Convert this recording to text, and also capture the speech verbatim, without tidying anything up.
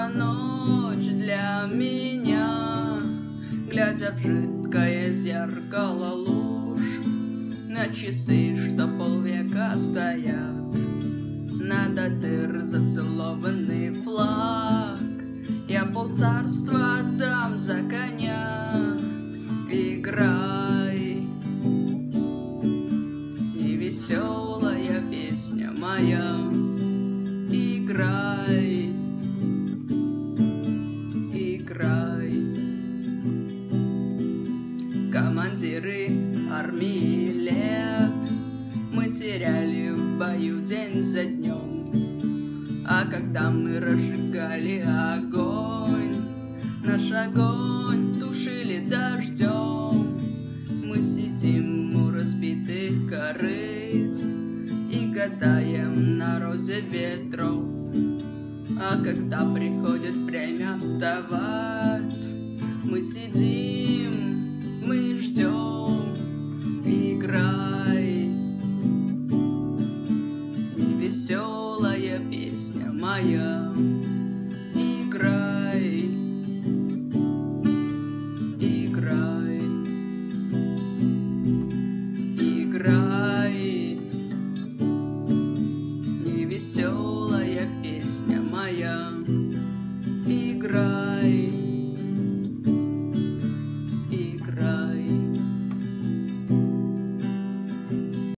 эта ночь для меня, глядя в жидкое зеркало луж, на часы, что полвека стоят, на до дыр зацелованный флаг. Я полцарства отдам за коня. Играй, невеселая песня моя. Играй, играй. Командиры армии лет мы теряли в бою день за днем, а когда мы разжигали огонь, наш огонь тушили дождем. Мы сидим у разбитых корыт и гадаем на розе ветров, а когда приходит время вставать, мы сидим, мы ждем. Играй, невеселая песня моя. Играй, играй, играй, невеселая песня моя. Играй.